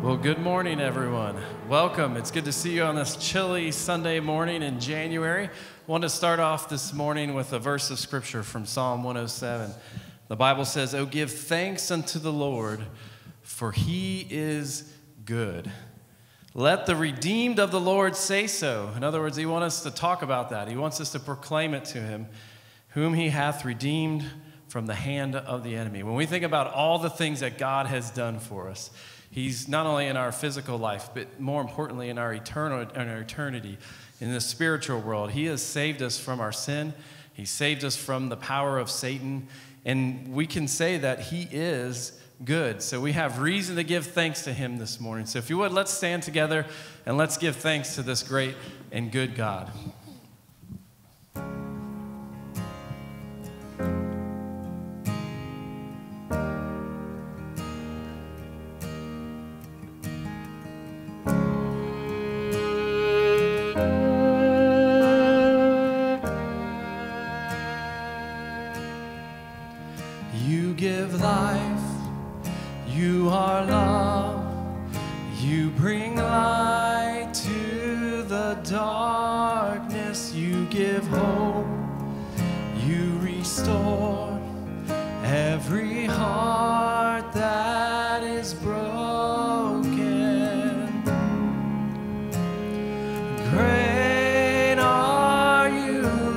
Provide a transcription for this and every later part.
Well, good morning, everyone. Welcome. It's good to see you on this chilly Sunday morning in January. I want to start off this morning with a verse of Scripture from Psalm 107. The Bible says, "Oh, give thanks unto the Lord, for he is good. Let the redeemed of the Lord say so." In other words, he wants us to talk about that. He wants us to proclaim it to him, whom he hath redeemed from the hand of the enemy. When we think about all the things that God has done for us, he's not only in our physical life, but more importantly in our eternity, in the spiritual world. He has saved us from our sin. He saved us from the power of Satan. And we can say that he is good. So we have reason to give thanks to him this morning. So if you would, let's stand together and let's give thanks to this great and good God. You give life, you are love, you bring light to the darkness, you give hope, you restore every heart that is broken. Great are you,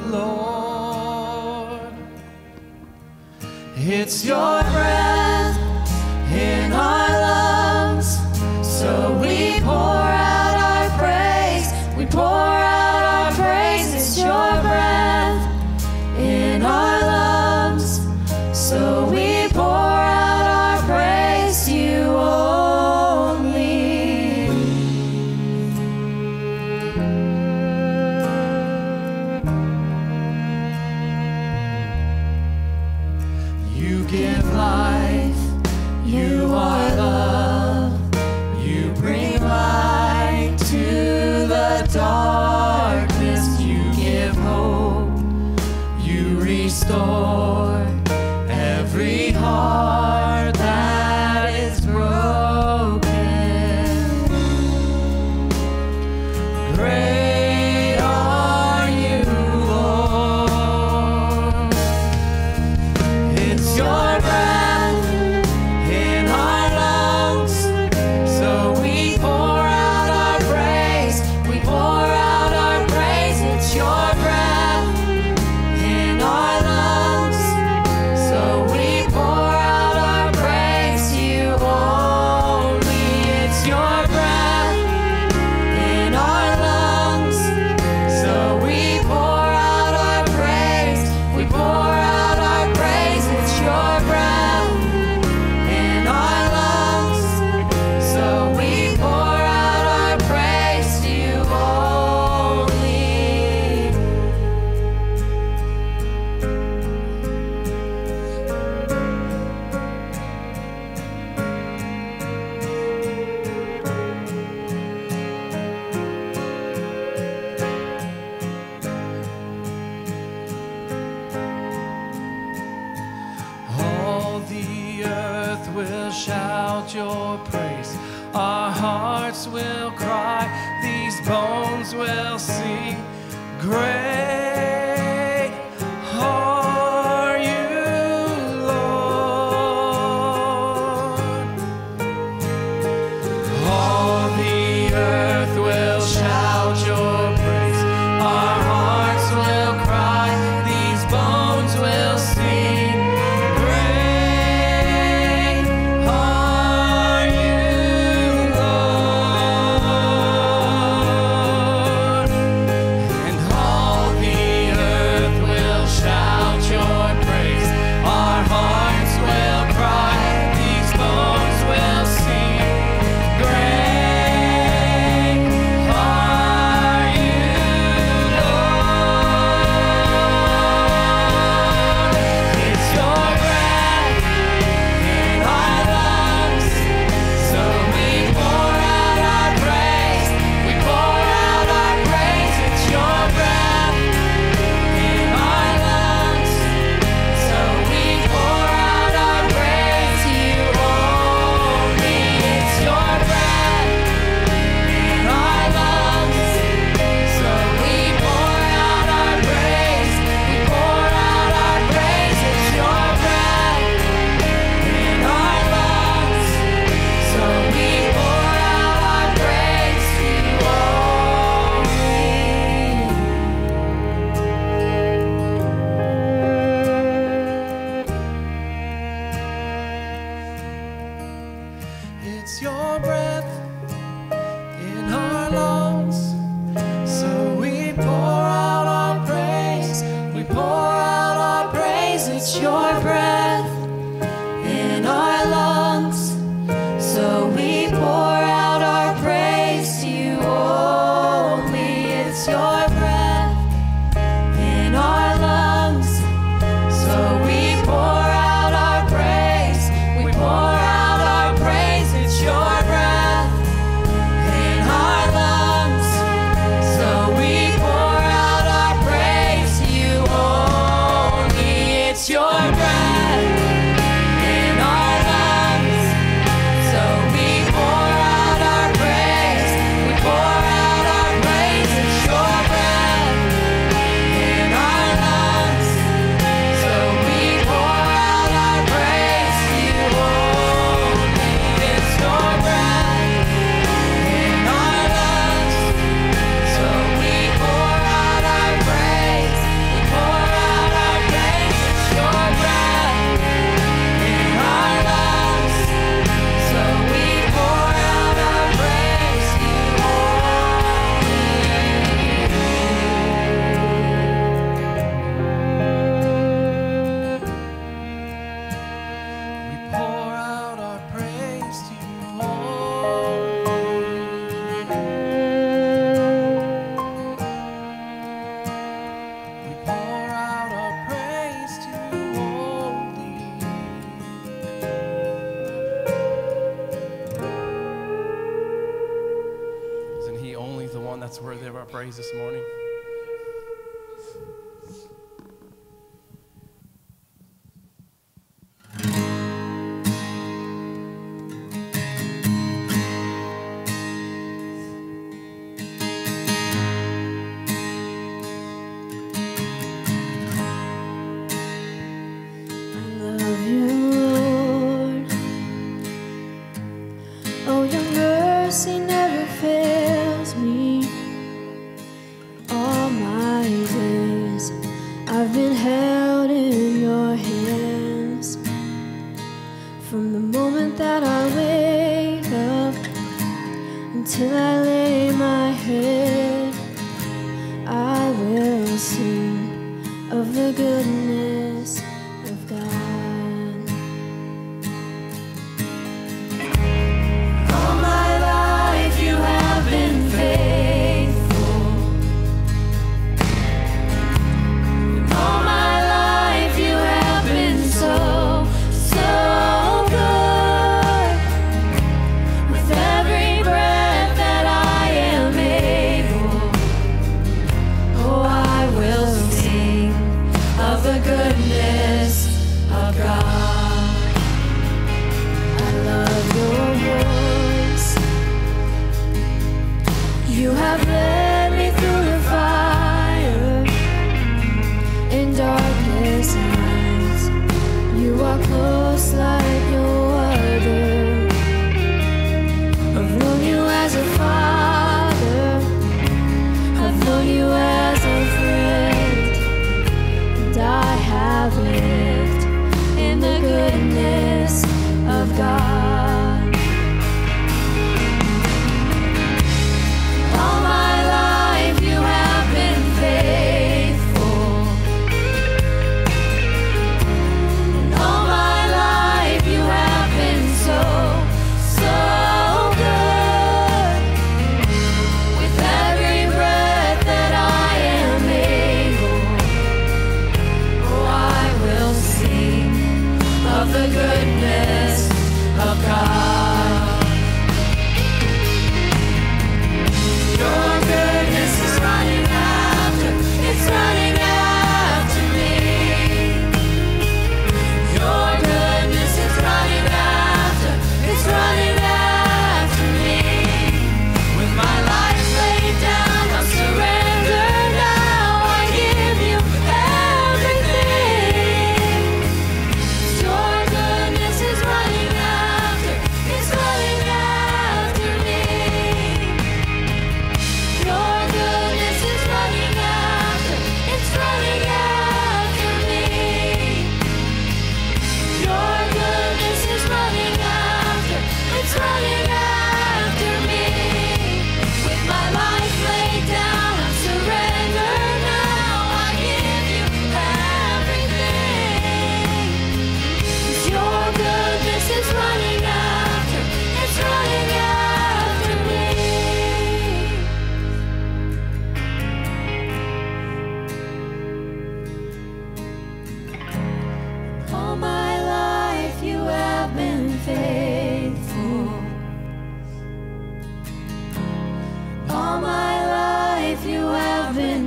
Lord. It's your breath in our lungs, so we pour out our praise. We pour out our praise. It's your breath in our lungs, so we pour out our praise to you only. You give life, you are love, you bring light to the darkness, you give hope, you restore every heart that is broken. Great are you, Lord. It's your breath in our lungs, so we pour out our praise. We pour out our praise. It's your breath in our lungs, so we pour out our praise to you only. It's your breath in our lungs, so we pour out our praise. We pour out our praise. It's your breath in our lungs, so we pour out our praise to you only. All the earth will shout your praise. Our hearts will cry. These bones will sing. Great are you, Lord. All the earth will shout your praise. Our hearts will cry. These bones will sing. Great are you, Lord. And all the It's your breath in our lungs. So we pour out our praise. We pour out our praise. It's your breath in our lungs. So we pour out our praise to you only. It's your breath in our lungs. So we pour out our praise. We pour out our praise. It's your breath in our lungs. So we pour out our praise to you only. It's your breath in our lungs. So we pour out our praise. We pour out our praise. It's your breath in our lungs. So we pour out our praise to you only. It's your breath in our lungs. So we pour out our praise. We pour out our praise. It's your breath in our lungs. So we pour out our praise to you only. We pour out our praise to you only. We pour out our praise to you only. Isn't he only the one that's worthy of our praise this morning? I love you, Lord. Oh, your mercy never fails me. All my days I've been held in your hands. From the moment that I wake up until I lay my head, I will sing of the goodness of God. All my life you have been faithful. And all my life you have been so, so good. With every breath that I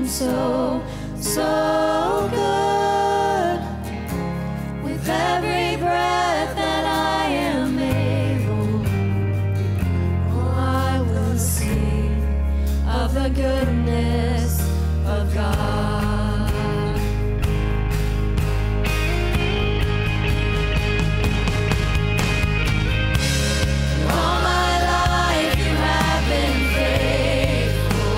so, so good. With every breath that I am able, oh, I will sing of the goodness of God. All my life you have been faithful.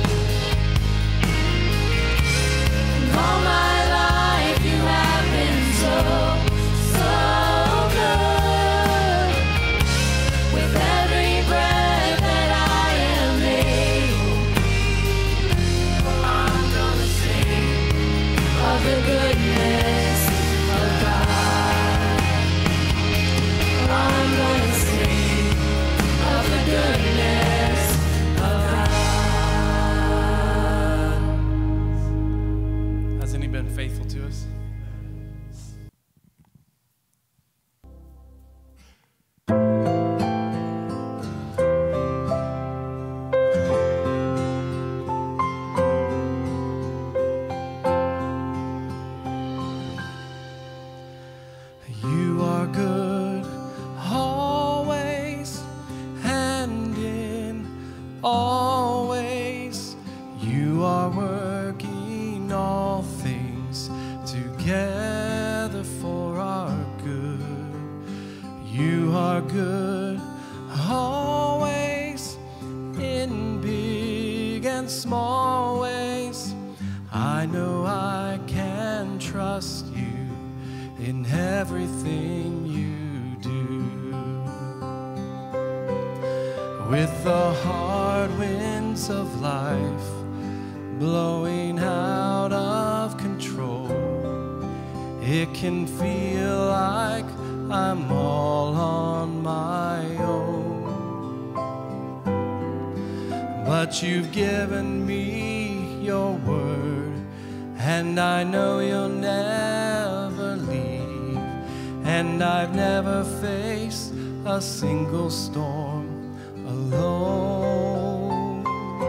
All my life you have been so, so good. With every breath that I am able, I'm gonna sing of the goodness of God. I'm gonna sing of the goodness of God. Has any been faithful to us? You are good always, and in all ways you are working all things together for our good. You are good always, in big and small ways. I know I can trust you in everything you do. With the hard winds of life blowing out of control, it can feel like I'm all on my own. But you've given me your word, and I know you'll never leave. And I've never faced a single storm alone.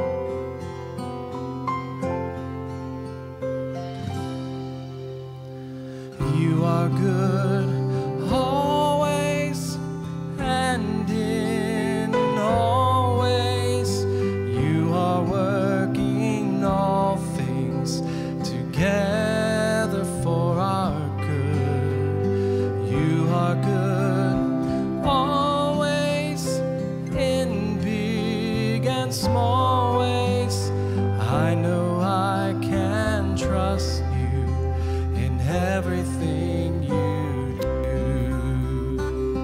You are good always, and in all ways you are working all things together for our good. You are good always, in big and small ways. I know I can trust you in everything you do.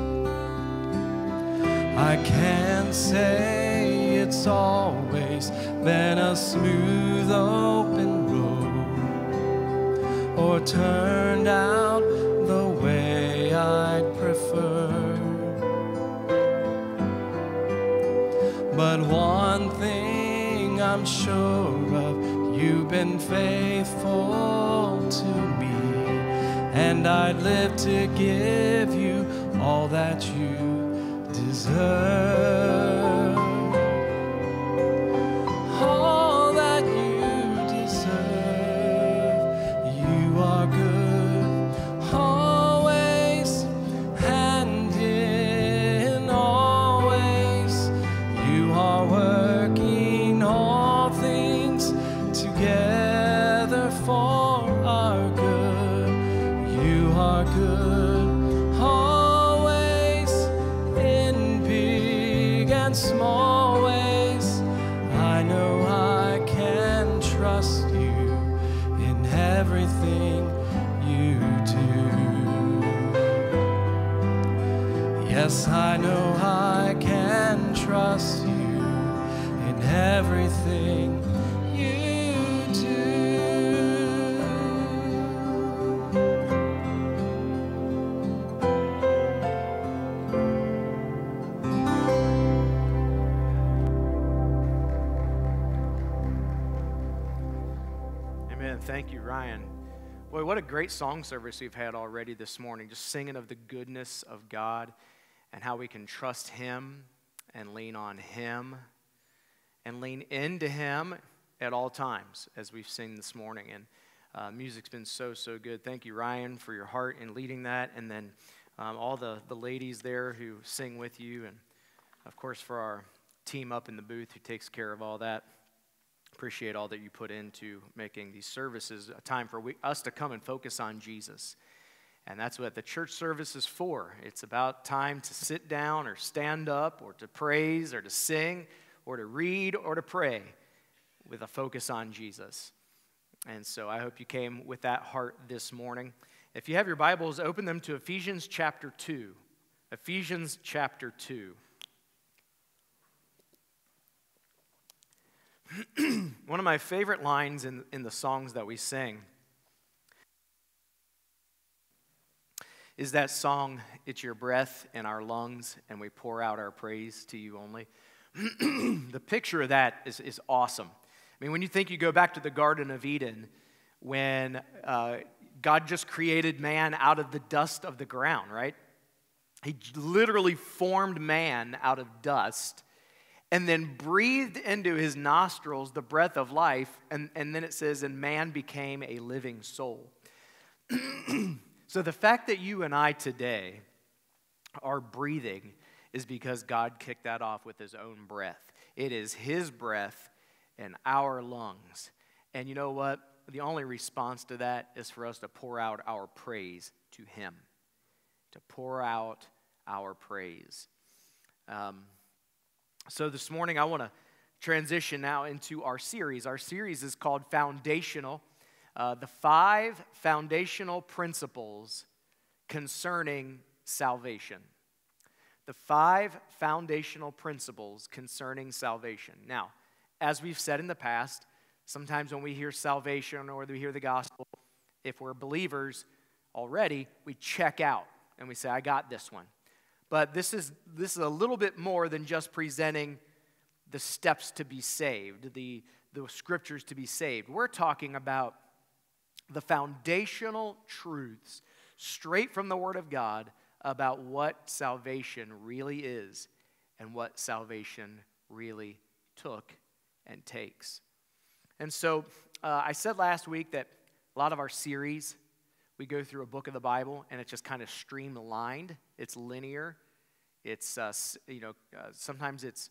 I can't say it's always been a smooth open road, or turned out the way I'd prefer. But one thing I'm sure of, you've been faithful to me, and I'd live to give you all that you deserve. All that you deserve. You are good always, and in all ways you are working all things together for our good. You are good always, in big and small ways. I know I can trust you in everything you do. Yes, I know I can trust you in everything you do. Amen. Thank you, Ryan. Boy, what a great song service we've had already this morning, just singing of the goodness of God and how we can trust Him and lean on Him and lean into Him at all times, as we've seen this morning. And music's been so good. Thank you, Ryan, for your heart in leading that. And then all the ladies there who sing with you. And, of course, for our team up in the booth who takes care of all that. Appreciate all that you put into making these services a time for us to come and focus on Jesus. And that's what the church service is for. It's about time to sit down or stand up or to praise or to sing or to read or to pray with a focus on Jesus. And so I hope you came with that heart this morning. If you have your Bibles, open them to Ephesians chapter 2. Ephesians chapter 2. One of my favorite lines in the songs that we sing is that song, "It's your breath in our lungs, and we pour out our praise to you only." The picture of that is awesome. I mean, when you think, you go back to the Garden of Eden, when God just created man out of the dust of the ground, right? He literally formed man out of dust and then breathed into his nostrils the breath of life, and then it says, and man became a living soul. So the fact that you and I today are breathing is because God kicked that off with his own breath. It is his breath in our lungs. And you know what? The only response to that is for us to pour out our praise to him. To pour out our praise. So this morning I want to transition now into our series. Our series is called Foundational. The 5 foundational principles concerning salvation. The 5 foundational principles concerning salvation. Now, as we've said in the past, sometimes when we hear salvation or we hear the gospel, if we're believers already, we check out and we say, I got this one. But this is a little bit more than just presenting the steps to be saved, the scriptures to be saved. We're talking about the foundational truths straight from the Word of God about what salvation really is and what salvation really took and takes. And so I said last week that a lot of our series, we go through a book of the Bible and it's just kind of streamlined. It's linear. It's, sometimes it's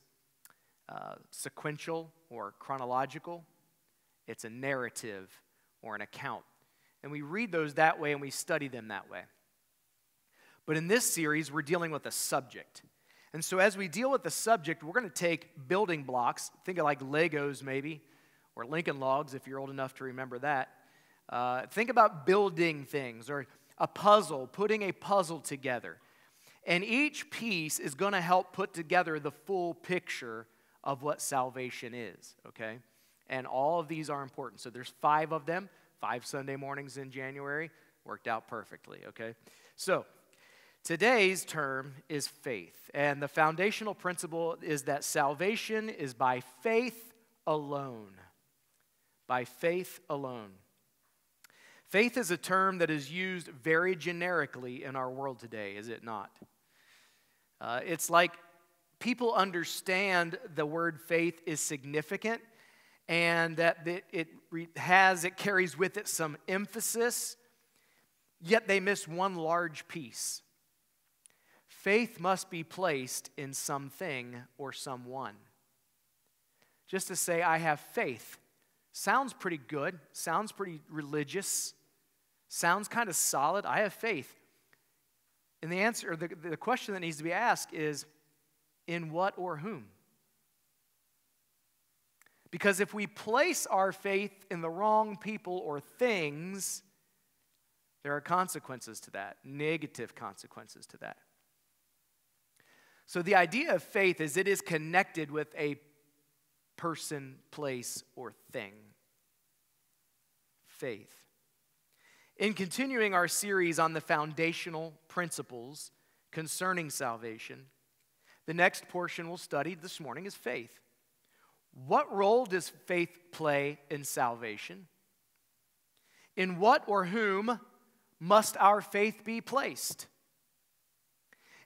sequential or chronological. It's a narrative or an account. And we read those that way and we study them that way. But in this series, we're dealing with a subject. And so as we deal with the subject, we're going to take building blocks, think of like Legos maybe, or Lincoln Logs if you're old enough to remember that. Think about building things or a puzzle, putting a puzzle together. And each piece is going to help put together the full picture of what salvation is, okay? And all of these are important. So there's 5 of them, 5 Sunday mornings in January. Worked out perfectly, okay? So today's term is faith. And the foundational principle is that salvation is by faith alone. By faith alone. Faith is a term that is used very generically in our world today, is it not? It's like people understand the word faith is significant and that it carries with it some emphasis, yet they miss one large piece. Faith must be placed in something or someone. Just to say, I have faith, sounds pretty good, sounds pretty religious, sounds kind of solid. I have faith. And the answer, the question that needs to be asked is, in what or whom? Because if we place our faith in the wrong people or things, there are consequences to that, negative consequences to that. So the idea of faith is it is connected with a person, place, or thing. Faith. In continuing our series on the foundational principles concerning salvation, the next portion we'll study this morning is faith. What role does faith play in salvation? In what or whom must our faith be placed?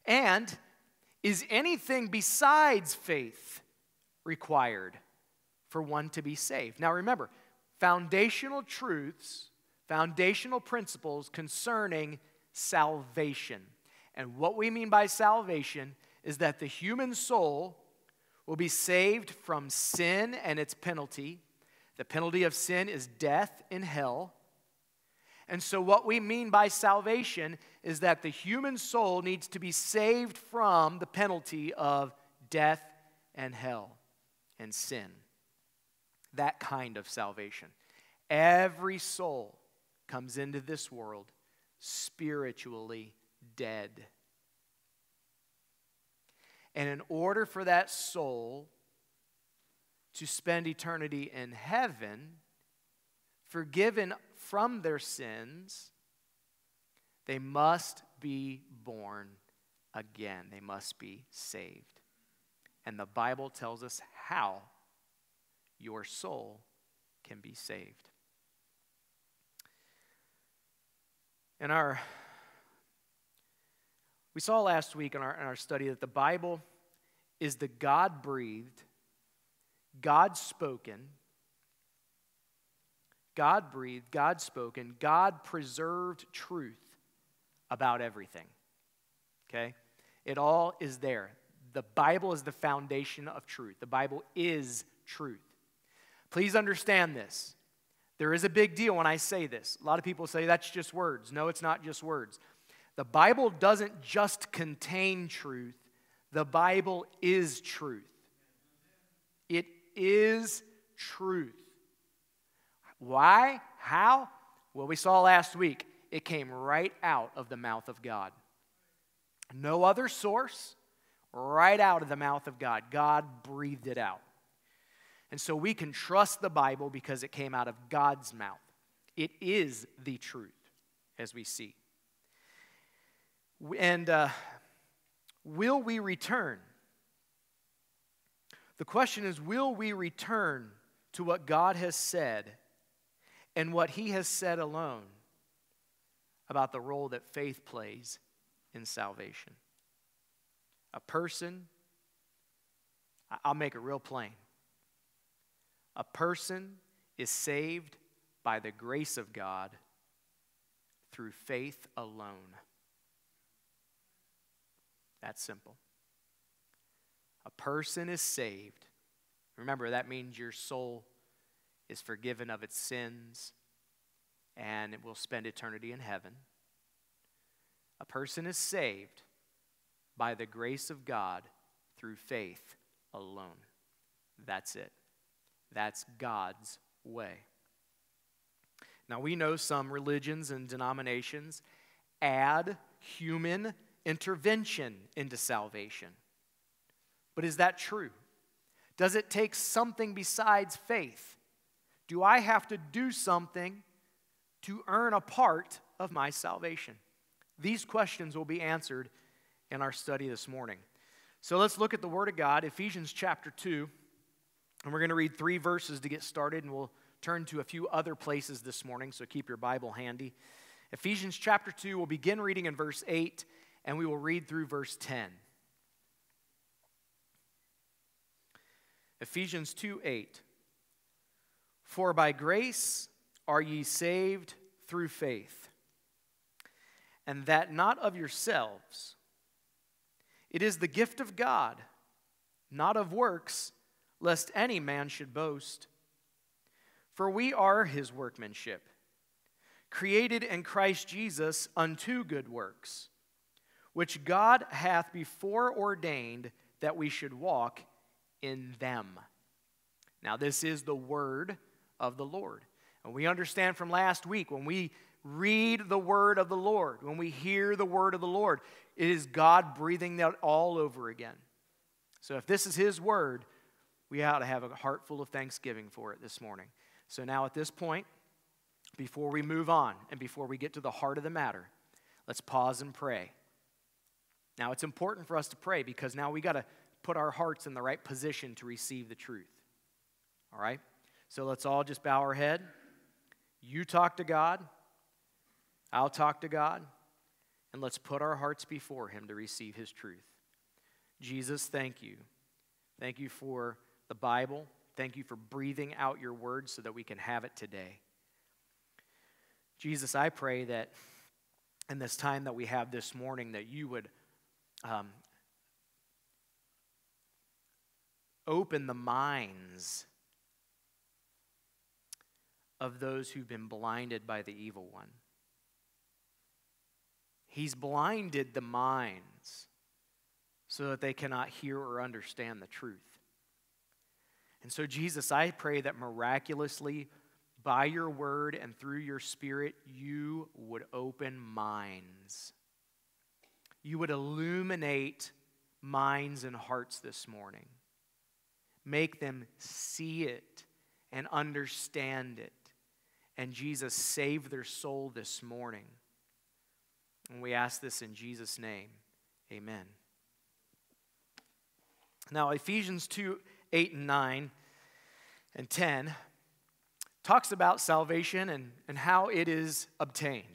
And is anything besides faith required for one to be saved. Now remember, foundational truths, foundational principles concerning salvation. And what we mean by salvation is that the human soul will be saved from sin and its penalty. The penalty of sin is death in hell. And so what we mean by salvation is that the human soul needs to be saved from the penalty of death and hell and sin. That kind of salvation. Every soul comes into this world spiritually dead. And in order for that soul to spend eternity in heaven, forgiven from their sins, they must be born again. They must be saved. And the Bible tells us how your soul can be saved. We saw last week in our study that the Bible is the God-breathed, God-spoken, God-preserved truth about everything. Okay? It all is there. The Bible is the foundation of truth. The Bible is truth. Please understand this. There is a big deal when I say this. A lot of people say that's just words. No, it's not just words. The Bible doesn't just contain truth. The Bible is truth. It is truth. Why? How? Well, we saw last week. It came right out of the mouth of God. No other source, right out of the mouth of God. God breathed it out. And so we can trust the Bible because it came out of God's mouth. It is the truth, as we see. And will we return? The question is, will we return to what God has said and what He has said alone about the role that faith plays in salvation? A person, I'll make it real plain. A person is saved by the grace of God through faith alone. That's simple. A person is saved. Remember, that means your soul is forgiven of its sins and it will spend eternity in heaven. A person is saved by the grace of God through faith alone. That's it. That's God's way. Now, we know some religions and denominations add human intervention into salvation. But is that true? Does it take something besides faith? Do I have to do something to earn a part of my salvation? These questions will be answered in our study this morning. So let's look at the Word of God, Ephesians chapter 2. And we're going to read 3 verses to get started, and we'll turn to a few other places this morning, so keep your Bible handy. Ephesians chapter 2, we'll begin reading in verse 8, and we will read through verse 10. Ephesians 2:8. For by grace are ye saved through faith, and that not of yourselves. It is the gift of God, not of works, lest any man should boast. For we are His workmanship, created in Christ Jesus unto good works, which God hath before ordained that we should walk in them. Now this is the word of the Lord. And we understand from last week, when we read the word of the Lord, when we hear the word of the Lord, it is God breathing that all over again. So if this is His word, we ought to have a heart full of thanksgiving for it this morning. So now at this point, before we move on and before we get to the heart of the matter, let's pause and pray. Now it's important for us to pray because now we got to put our hearts in the right position to receive the truth. All right? So let's all just bow our head. You talk to God. I'll talk to God. And let's put our hearts before Him to receive His truth. Jesus, thank you. Thank you for the Bible. Thank you for breathing out your word so that we can have it today. Jesus, I pray that in this time that we have this morning, that you would open the minds of those who've been blinded by the evil one. He's blinded the minds so that they cannot hear or understand the truth. And so, Jesus, I pray that miraculously, by your word and through your Spirit, you would open minds. You would illuminate minds and hearts this morning. Make them see it and understand it. And Jesus, save their soul this morning. And we ask this in Jesus' name. Amen. Now, Ephesians 2:8 and 9 and 10 talks about salvation and how it is obtained.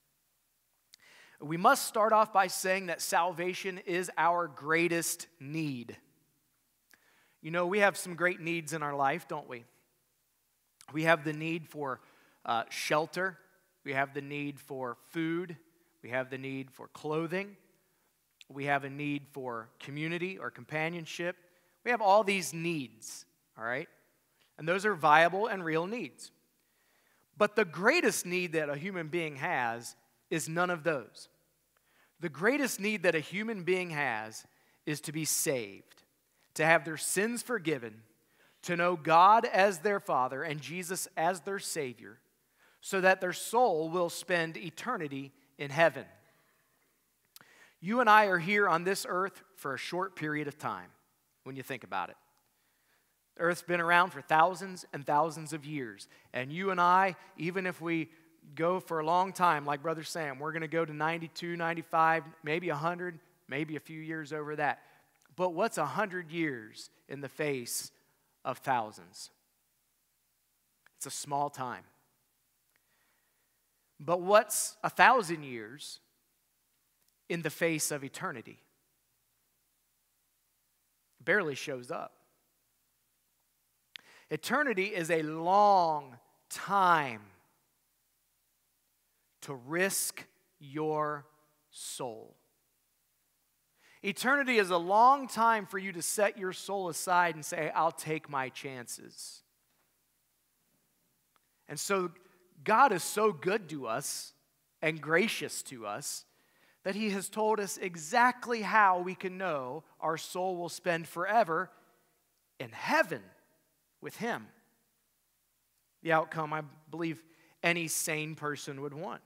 We must start off by saying that salvation is our greatest need. You know, we have some great needs in our life, don't we? We have the need for shelter. We have the need for food. We have the need for clothing. We have a need for community or companionship. We have all these needs, all right? And those are viable and real needs. But the greatest need that a human being has is none of those. The greatest need that a human being has is to be saved, to have their sins forgiven, to know God as their Father and Jesus as their Savior, so that their soul will spend eternity in heaven. You and I are here on this earth for a short period of time, when you think about it. The earth's been around for thousands and thousands of years. And you and I, even if we go for a long time, like Brother Sam, we're going to go to 92, 95, maybe 100, maybe a few years over that. But what's 100 years in the face of thousands? It's a small time. But what's 1,000 years in the face of eternity? Barely shows up. Eternity is a long time to risk your soul. Eternity is a long time for you to set your soul aside and say, I'll take my chances. And so God is so good to us and gracious to us that He has told us exactly how we can know our soul will spend forever in heaven with Him. The outcome, I believe, any sane person would want.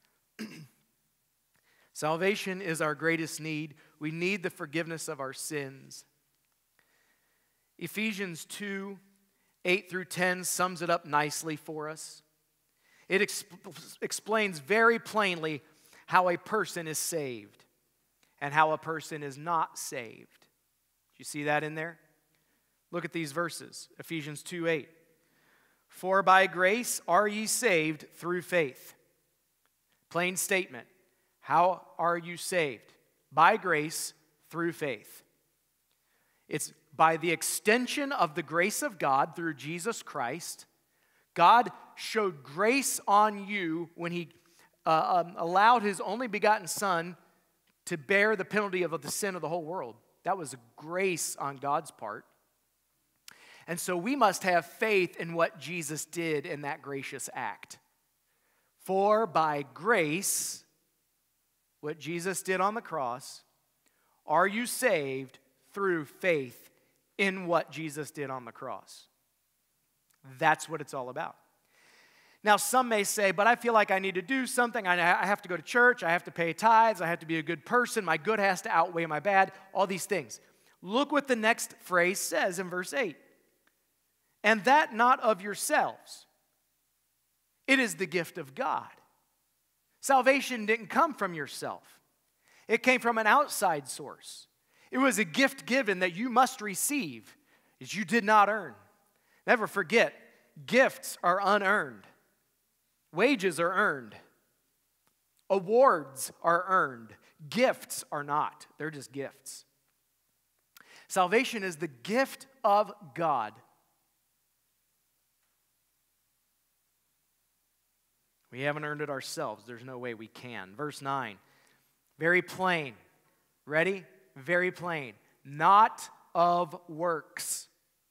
Salvation is our greatest need. We need the forgiveness of our sins. Ephesians 2:8 through 10 sums it up nicely for us. It explains very plainly how a person is saved and how a person is not saved. Do you see that in there? Look at these verses. Ephesians 2:8. For by grace are ye saved through faith. Plain statement. How are you saved? By grace through faith. It's by the extension of the grace of God through Jesus Christ. God showed grace on you when He allowed His only begotten Son to bear the penalty of the sin of the whole world. That was grace on God's part. And so we must have faith in what Jesus did in that gracious act. For by grace, what Jesus did on the cross, are you saved through faith in what Jesus did on the cross. That's what it's all about. Now, some may say, but I feel like I need to do something. I have to go to church. I have to pay tithes. I have to be a good person. My good has to outweigh my bad. All these things. Look what the next phrase says in verse 8. And that not of yourselves. It is the gift of God. Salvation didn't come from yourself. It came from an outside source. It was a gift given that you must receive, as you did not earn. Never forget, gifts are unearned. Wages are earned. Awards are earned. Gifts are not. They're just gifts. Salvation is the gift of God. We haven't earned it ourselves. There's no way we can. Verse 9, very plain. Ready? Very plain. Not of works.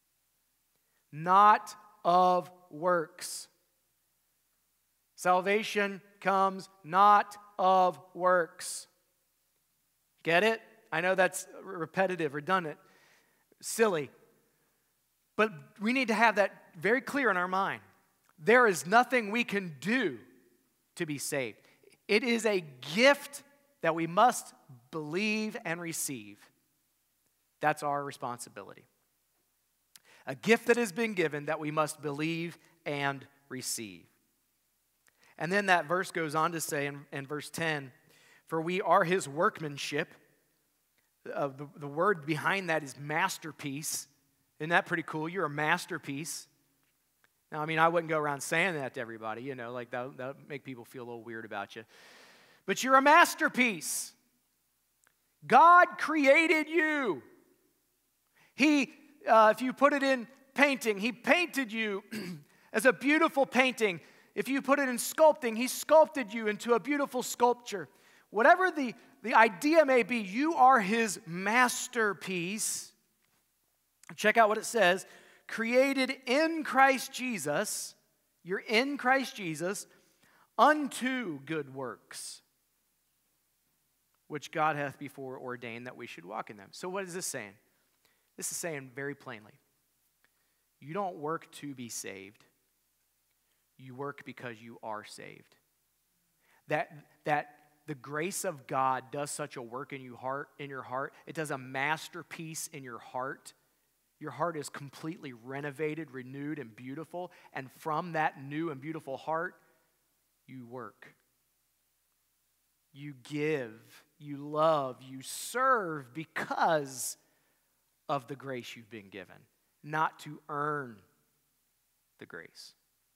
Not of works. Salvation comes not of works. Get it? I know that's repetitive, redundant, silly. But we need to have that very clear in our mind. There is nothing we can do to be saved. It is a gift that we must believe and receive. That's our responsibility. A gift that has been given that we must believe and receive. And then that verse goes on to say in verse 10, for we are his workmanship. The word behind that is masterpiece. Isn't that pretty cool? You're a masterpiece. Now, I mean, I wouldn't go around saying that to everybody, you know, like that would make people feel a little weird about you. But you're a masterpiece. God created you. If you put it in painting, he painted you as a beautiful painting. If you put it in sculpting, he sculpted you into a beautiful sculpture. Whatever the idea may be, you are his masterpiece. Check out what it says. Created in Christ Jesus, you're in Christ Jesus, unto good works, which God hath before ordained that we should walk in them. So what is this saying? This is saying very plainly, you don't work to be saved. You work because you are saved. That the grace of God does such a work in your heart. It does a masterpiece in your heart. Your heart is completely renovated, renewed, and beautiful. And from that new and beautiful heart, you work. You give, you love, you serve because of the grace you've been given, not to earn the grace.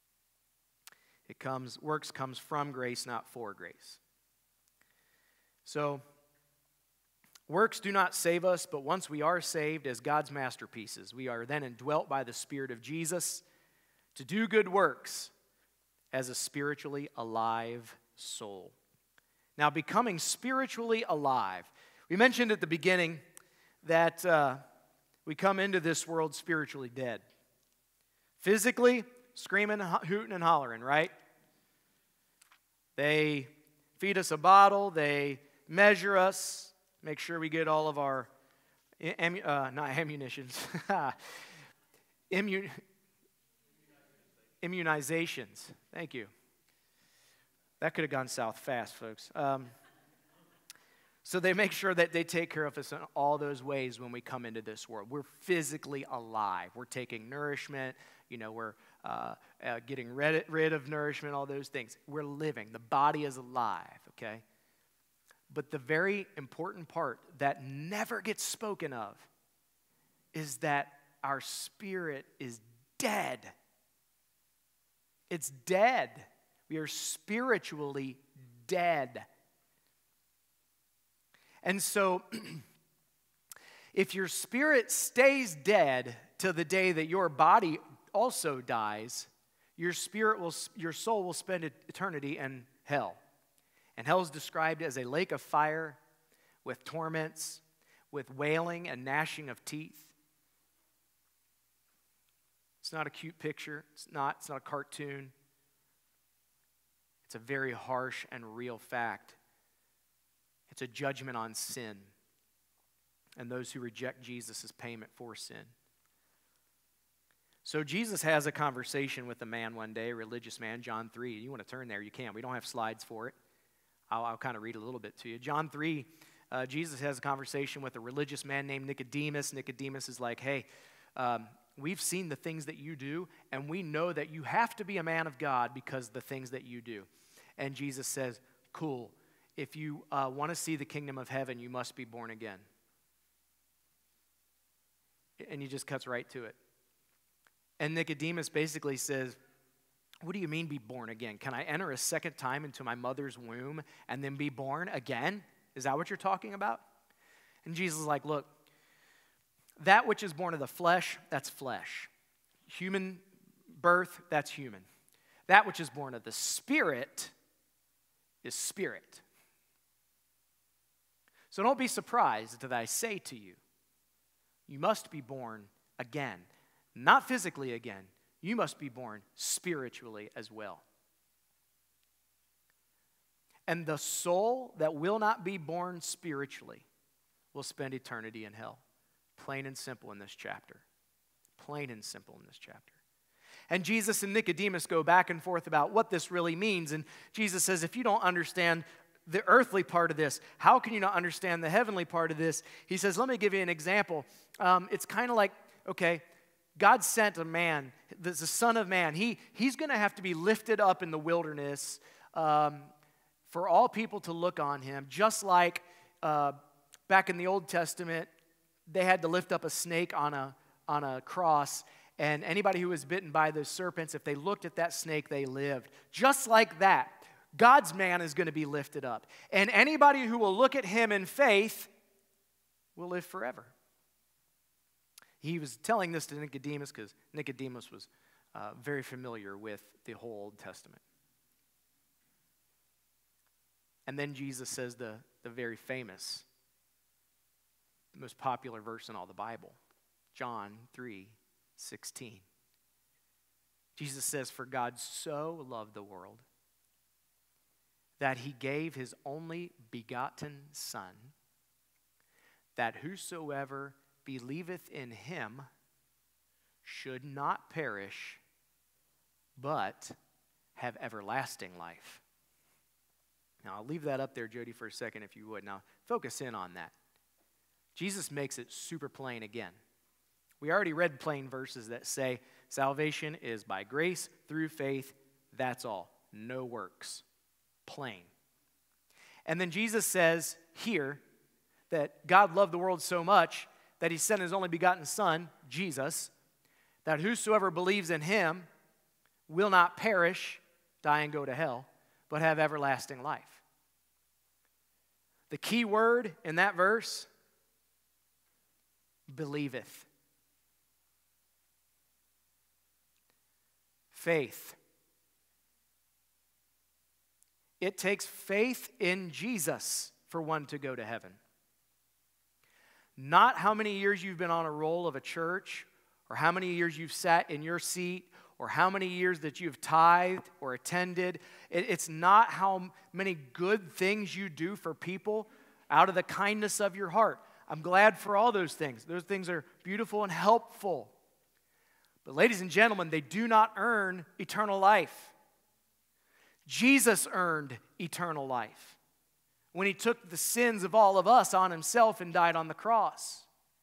Works comes from grace, not for grace. So, works do not save us, but once we are saved as God's masterpieces, we are then indwelt by the Spirit of Jesus to do good works as a spiritually alive soul. Now, becoming spiritually alive. We mentioned at the beginning that we come into this world spiritually dead. Physically, screaming, hooting, and hollering, right? They feed us a bottle, they measure us, make sure we get all of our, not ammunitions, immunizations. Thank you. That could have gone south fast, folks. So they make sure that they take care of us in all those ways when we come into this world. We're physically alive. We're taking nourishment. You know, we're getting rid of nourishment, all those things. We're living. The body is alive, okay? But the very important part that never gets spoken of is that our spirit is dead. It's dead. We are spiritually dead. And so, if your spirit stays dead till the day that your body also dies, your soul will spend eternity in hell. And hell is described as a lake of fire with torments, with wailing and gnashing of teeth. It's not a cute picture. It's not a cartoon. It's a very harsh and real fact. It's a judgment on sin and those who reject Jesus' payment for sin. So Jesus has a conversation with a man one day, a religious man, John 3. You want to turn there, you can. We don't have slides for it. I'll kind of read a little bit to you. John 3, Jesus has a conversation with a religious man named Nicodemus. Nicodemus is like, hey, we've seen the things that you do, and we know that you have to be a man of God because of the things that you do. And Jesus says, cool. If you want to see the kingdom of heaven, you must be born again. And he just cuts right to it. And Nicodemus basically says, what do you mean be born again? Can I enter a second time into my mother's womb and then be born again? Is that what you're talking about? And Jesus is like, look, that which is born of the flesh, that's flesh. Human birth, that's human. That which is born of the Spirit is spirit. So don't be surprised that I say to you, you must be born again. Not physically again. You must be born spiritually as well. And the soul that will not be born spiritually will spend eternity in hell. Plain and simple in this chapter. Plain and simple in this chapter. And Jesus and Nicodemus go back and forth about what this really means. And Jesus says, if you don't understand the earthly part of this, how can you not understand the heavenly part of this? He says, let me give you an example. It's kind of like, okay, God sent a man, the Son of Man. He's going to have to be lifted up in the wilderness for all people to look on him, just like back in the Old Testament, they had to lift up a snake on a cross, and anybody who was bitten by those serpents, if they looked at that snake, they lived. Just like that, God's man is going to be lifted up, and anybody who will look at him in faith will live forever. He was telling this to Nicodemus because Nicodemus was very familiar with the whole Old Testament. And then Jesus says the very famous, most popular verse in all the Bible, John 3:16. Jesus says, for God so loved the world that he gave his only begotten Son, that whosoever believeth in him should not perish, but have everlasting life. Now, I'll leave that up there, Jody, for a second, if you would. Now, focus in on that. Jesus makes it super plain again. We already read plain verses that say salvation is by grace through faith. That's all. No works. Plain. And then Jesus says here that God loved the world so much that he sent his only begotten Son, Jesus, that whosoever believes in him will not perish, die and go to hell, but have everlasting life. The key word in that verse, believeth. Faith. It takes faith in Jesus for one to go to heaven. Not how many years you've been on a roll of a church, or how many years you've sat in your seat, or how many years that you've tithed or attended. It's not how many good things you do for people out of the kindness of your heart. I'm glad for all those things. Those things are beautiful and helpful. But ladies and gentlemen, they do not earn eternal life. Jesus earned eternal life when he took the sins of all of us on himself and died on the cross.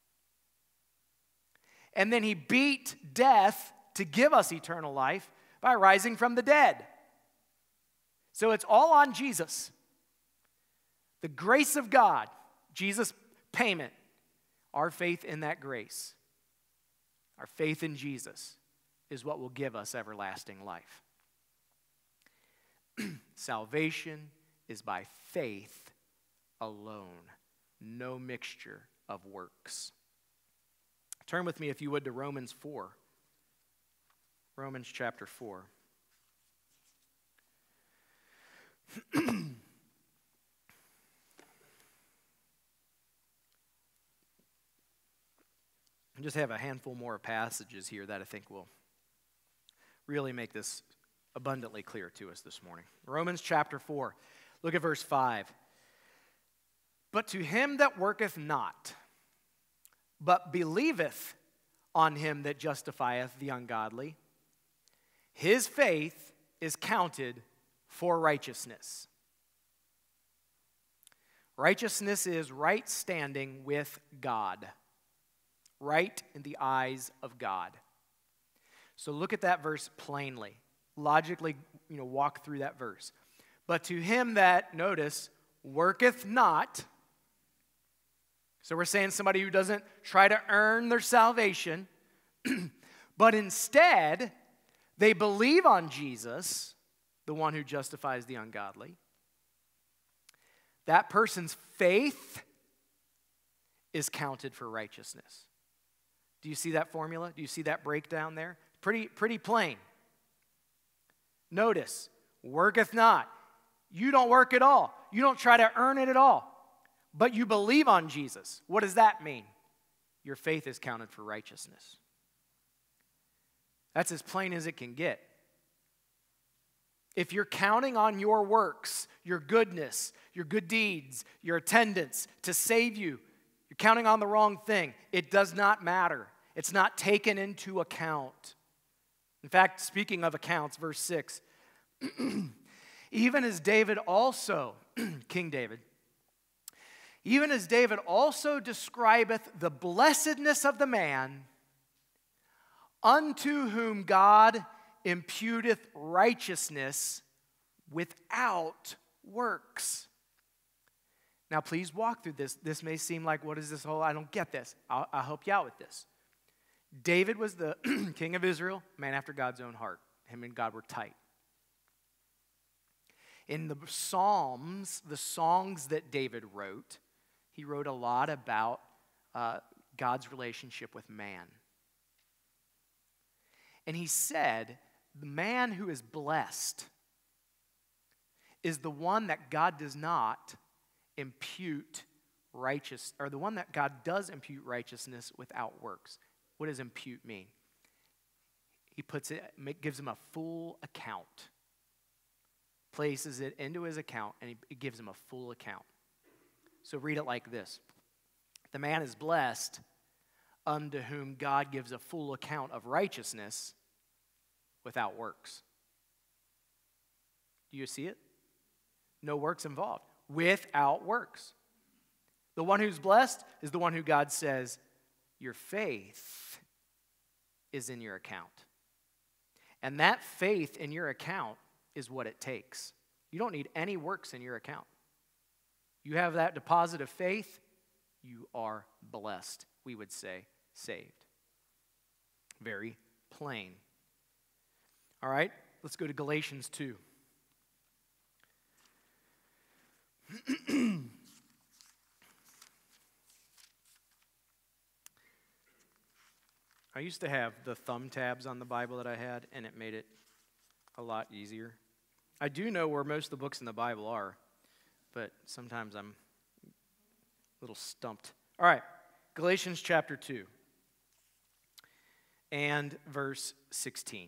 And then he beat death to give us eternal life by rising from the dead. So it's all on Jesus. The grace of God, Jesus' payment, our faith in that grace, our faith in Jesus is what will give us everlasting life. Salvation is by faith alone, no mixture of works. Turn with me, if you would, to Romans 4. Romans chapter 4. I just have a handful more passages here that I think will really make this abundantly clear to us this morning. Romans chapter 4. Look at verse 5. But to him that worketh not, but believeth on him that justifieth the ungodly, his faith is counted for righteousness. Righteousness is right standing with God, right in the eyes of God. So look at that verse plainly. Logically, walk through that verse. But to him that, notice, worketh not. So we're saying somebody who doesn't try to earn their salvation, but instead they believe on Jesus, the one who justifies the ungodly. That person's faith is counted for righteousness. Do you see that formula? Do you see that breakdown there? Pretty plain. Notice, worketh not. You don't work at all. You don't try to earn it at all. But you believe on Jesus. What does that mean? Your faith is counted for righteousness. That's as plain as it can get. If you're counting on your works, your goodness, your good deeds, your attendance to save you, you're counting on the wrong thing. It does not matter. It's not taken into account. In fact, speaking of accounts, verse 6, even as David also, King David, even as David also describeth the blessedness of the man unto whom God imputeth righteousness without works. Now, please walk through this. This may seem like, what is this whole, I don't get this. I'll help you out with this. David was the king of Israel, man after God's own heart. Him and God were tight. In the Psalms, the songs that David wrote, he wrote a lot about God's relationship with man. And he said, the man who is blessed is the one that God does not impute righteous, or the one that God does impute righteousness without works. What does impute mean? He puts it, gives him a full account, places it into his account, and it gives him a full account. So read it like this. The man is blessed unto whom God gives a full account of righteousness without works. Do you see it? No works involved. Without works. The one who's blessed is the one who God says, your faith is in your account. And that faith in your account is what it takes. You don't need any works in your account. You have that deposit of faith, you are blessed. We would say saved. Very plain. All right, let's go to Galatians 2. I used to have the thumb tabs on the Bible that I had, and it made it a lot easier. I do know where most of the books in the Bible are, but sometimes I'm a little stumped. All right, Galatians chapter 2 and verse 16.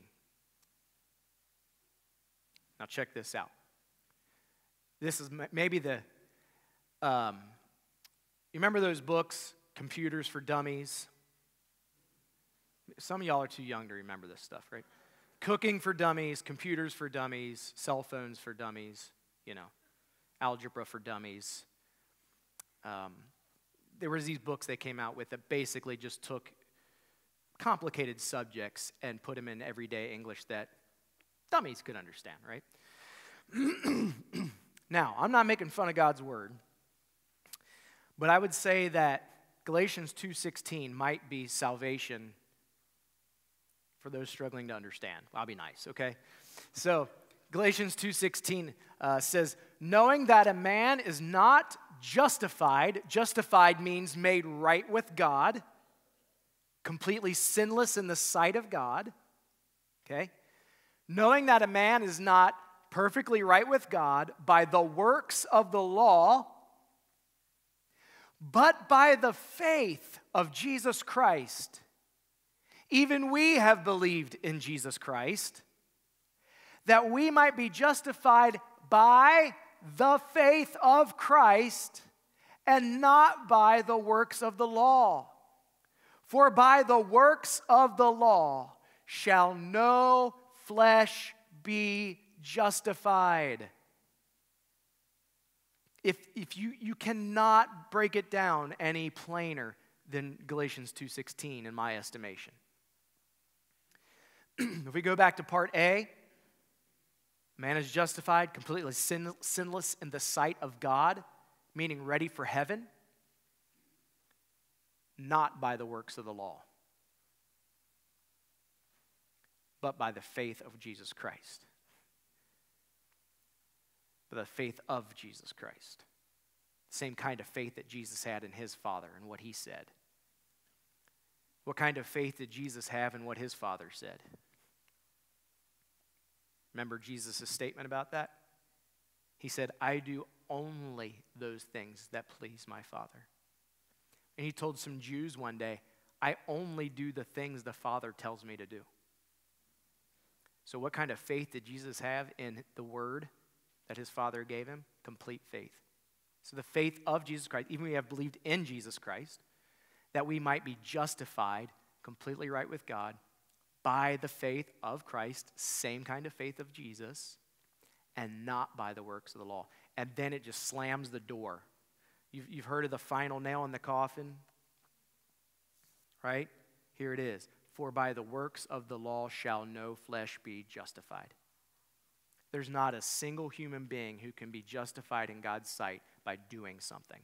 Now check this out. This is maybe the, you remember those books, Computers for Dummies? Some of y'all are too young to remember this stuff, right? Cooking for Dummies, Computers for Dummies, Cell Phones for Dummies, Algebra for Dummies. There was these books they came out with that basically just took complicated subjects and put them in everyday English that dummies could understand, right? Now, I'm not making fun of God's word, but I would say that Galatians 2:16 might be salvation for those struggling to understand. I'll be nice, okay? So, Galatians 2:16 says, knowing that a man is not justified means made right with God, completely sinless in the sight of God, okay? Knowing that a man is not perfectly right with God by the works of the law, but by the faith of Jesus Christ. Even we have believed in Jesus Christ, that we might be justified by the faith of Christ and not by the works of the law. For by the works of the law shall no flesh be justified. If you cannot break it down any plainer than Galatians 2:16 in my estimation. If we go back to part A, man is justified, completely sinless in the sight of God, meaning ready for heaven, not by the works of the law, but by the faith of Jesus Christ. By the faith of Jesus Christ. Same kind of faith that Jesus had in his Father and what he said. What kind of faith did Jesus have in what his Father said? Remember Jesus' statement about that? He said, I do only those things that please my Father. And he told some Jews one day, I only do the things the Father tells me to do. So what kind of faith did Jesus have in the word that his Father gave him? Complete faith. So the faith of Jesus Christ, even we have believed in Jesus Christ, that we might be justified, completely right with God, by the faith of Christ, same kind of faith of Jesus, and not by the works of the law. And then it just slams the door. You've heard of the final nail in the coffin, right? Here it is. For by the works of the law shall no flesh be justified. There's not a single human being who can be justified in God's sight by doing something.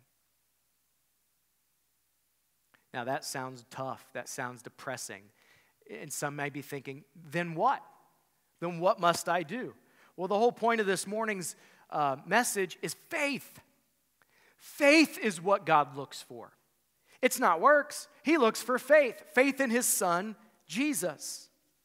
Now that sounds tough. That sounds depressing. And some may be thinking, then what? Then what must I do? Well, the whole point of this morning's message is faith. Faith is what God looks for. It's not works. He looks for faith. Faith in his Son, Jesus.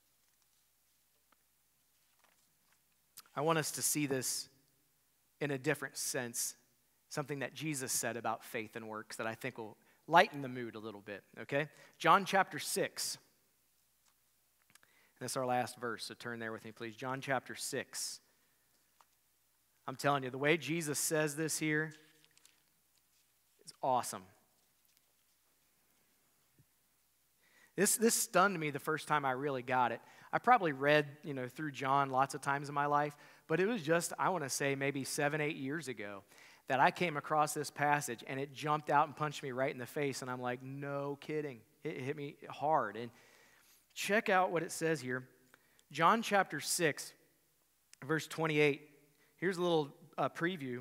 I want us to see this in a different sense. Something that Jesus said about faith and works that I think will lighten the mood a little bit, okay? John chapter 6. That's our last verse, so turn there with me, please. John chapter 6. I'm telling you, the way Jesus says this here is awesome. This stunned me the first time I really got it. I probably read, through John lots of times in my life, but it was just, I want to say maybe 7-8 years ago that I came across this passage and it jumped out and punched me right in the face, and I'm like, no kidding. It hit me hard. And check out what it says here. John chapter 6, verse 28. Here's a little preview.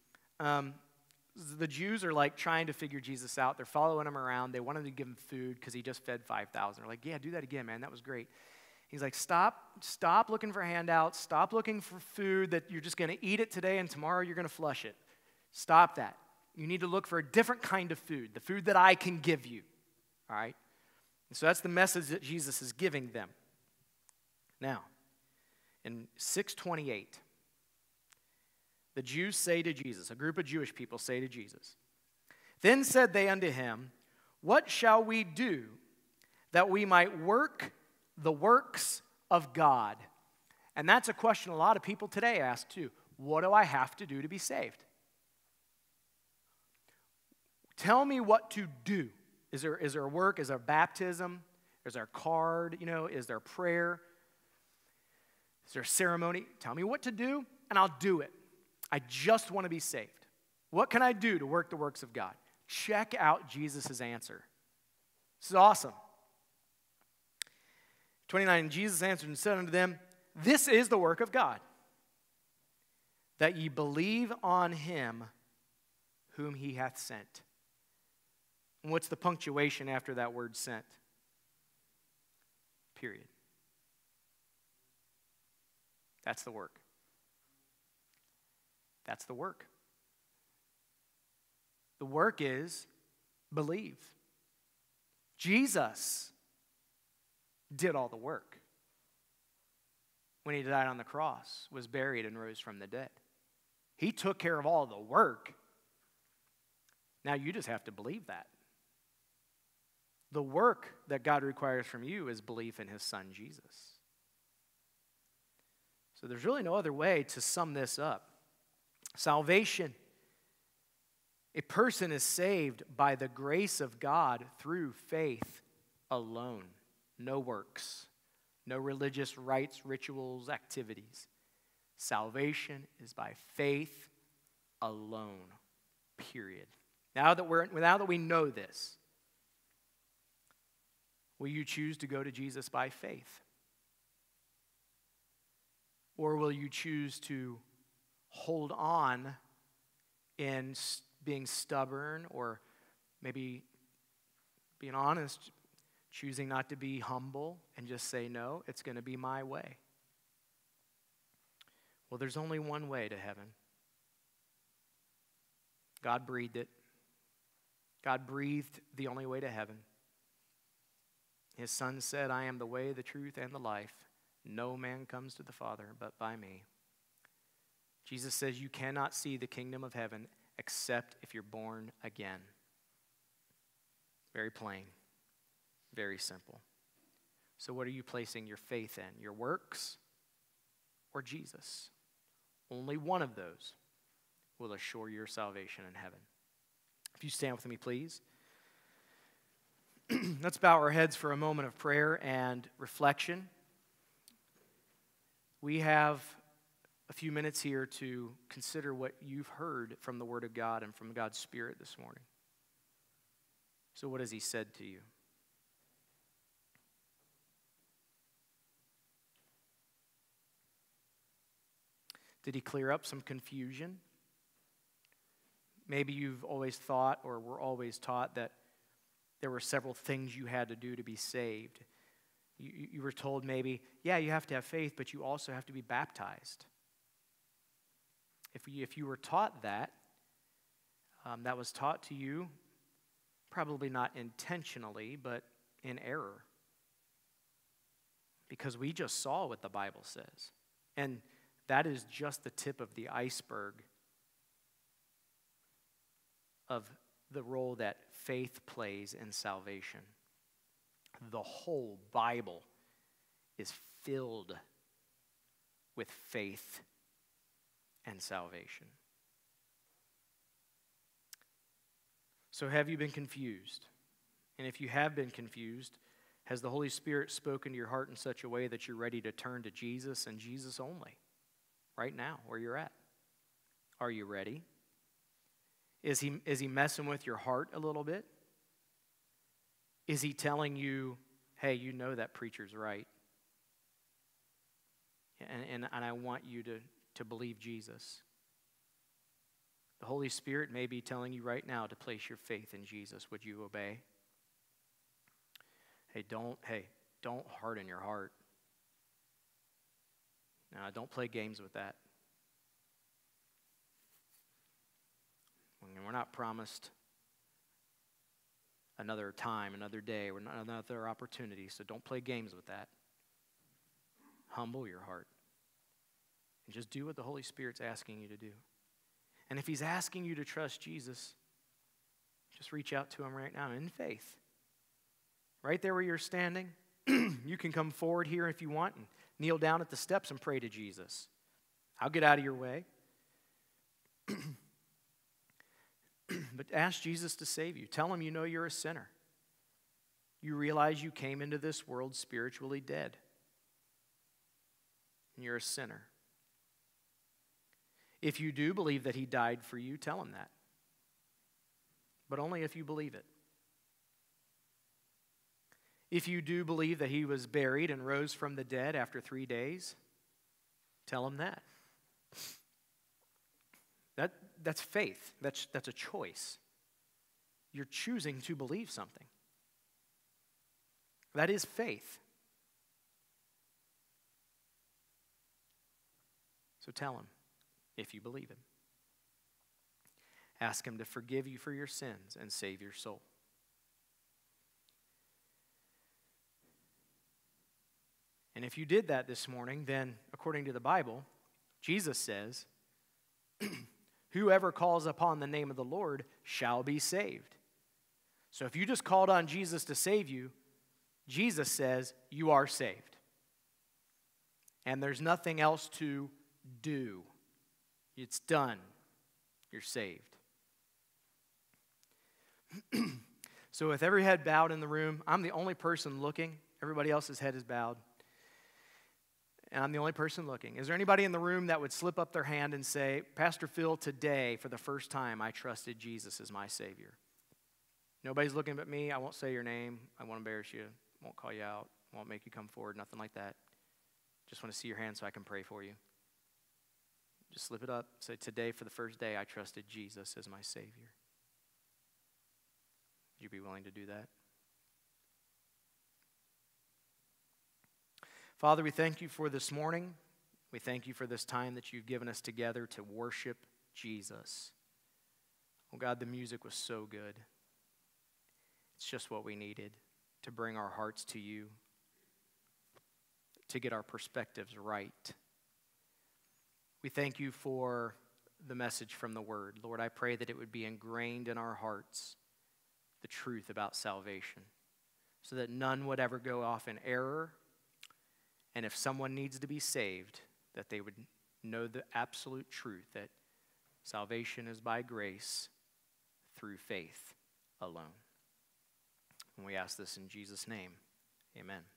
The Jews are like trying to figure Jesus out. They're following him around. They want him to give him food because he just fed 5,000. They're like, yeah, do that again, man. That was great. He's like, stop looking for handouts. Stop looking for food that you're just going to eat it today and tomorrow you're going to flush it. Stop that. You need to look for a different kind of food, the food that I can give you. All right? And so that's the message that Jesus is giving them. Now, in 6:28, the Jews say to Jesus, a group of Jewish people say to Jesus, then said they unto him, what shall we do that we might work the works of God? And that's a question a lot of people today ask too. What do I have to do to be saved? Tell me what to do. Is there a work? Is there baptism? Is there a card? Is there prayer? Is there a ceremony? Tell me what to do, and I'll do it. I just want to be saved. What can I do to work the works of God? Check out Jesus' answer. This is awesome. 29, Jesus answered and said unto them, this is the work of God, that ye believe on him whom he hath sent. And what's the punctuation after that word sent? Period. That's the work. That's the work. The work is believe. Jesus did all the work when he died on the cross, was buried, and rose from the dead. He took care of all the work. Now you just have to believe that. The work that God requires from you is belief in his Son, Jesus. So there's really no other way to sum this up. Salvation. A person is saved by the grace of God through faith alone. No works. No religious rites, rituals, activities. Salvation is by faith alone. Period. Now that we know this, will you choose to go to Jesus by faith? Or will you choose to hold on in being stubborn, or maybe being honest, choosing not to be humble and just say, no, it's going to be my way? Well, there's only one way to heaven. God breathed it. God breathed the only way to heaven. His Son said, I am the way, the truth, and the life. No man comes to the Father but by me. Jesus says you cannot see the kingdom of heaven except if you're born again. Very plain, very simple. So what are you placing your faith in? Your works or Jesus? Only one of those will assure your salvation in heaven. If you stand with me, please. Let's bow our heads for a moment of prayer and reflection. We have a few minutes here to consider what you've heard from the Word of God and from God's Spirit this morning. So what has He said to you? Did He clear up some confusion? Maybe you've always thought or were always taught that there were several things you had to do to be saved. You were told maybe, yeah, you have to have faith, but you also have to be baptized. If you were taught that, that was taught to you, probably not intentionally, but in error. Because we just saw what the Bible says. And that is just the tip of the iceberg of the role that faith plays in salvation. The whole Bible is filled with faith and salvation. So have you been confused? And if you have been confused, has the Holy Spirit spoken to your heart in such a way that you're ready to turn to Jesus and Jesus only? Right now, where you're at. Are you ready? Is he messing with your heart a little bit? Is he telling you, hey, you know that preacher's right? And I want you to believe Jesus. The Holy Spirit may be telling you right now to place your faith in Jesus. Would you obey? Don't harden your heart. Now, don't play games with that. We're not promised another time, another day, or another opportunity, so don't play games with that. Humble your heart. And just do what the Holy Spirit's asking you to do. And if He's asking you to trust Jesus, just reach out to Him right now in faith. Right there where you're standing, you can come forward here if you want and kneel down at the steps and pray to Jesus. I'll get out of your way. But ask Jesus to save you. Tell Him you know you're a sinner. You realize you came into this world spiritually dead. And you're a sinner. If you do believe that He died for you, tell Him that. But only if you believe it. If you do believe that He was buried and rose from the dead after 3 days, tell Him that. That's faith. That's a choice. You're choosing to believe something. That is faith. So tell Him if you believe Him. Ask Him to forgive you for your sins and save your soul. And if you did that this morning, then according to the Bible, Jesus says, whoever calls upon the name of the Lord shall be saved. So if you just called on Jesus to save you, Jesus says you are saved. And there's nothing else to do. It's done. You're saved. So with every head bowed in the room, I'm the only person looking. Everybody else's head is bowed. And I'm the only person looking. Is there anybody in the room that would slip up their hand and say, Pastor Phil, today, for the first time, I trusted Jesus as my Savior? Nobody's looking but me. I won't say your name. I won't embarrass you. I won't call you out. I won't make you come forward. Nothing like that. Just want to see your hand so I can pray for you. Just slip it up. Say, today, for the first day, I trusted Jesus as my Savior. Would you be willing to do that? Father, we thank you for this morning. We thank you for this time that you've given us together to worship Jesus. Oh God, the music was so good. It's just what we needed to bring our hearts to you. to get our perspectives right. We thank you for the message from the Word. Lord, I pray that it would be ingrained in our hearts, the truth about salvation, so that none would ever go off in error. And if someone needs to be saved, that they would know the absolute truth that salvation is by grace through faith alone. And we ask this in Jesus' name. Amen.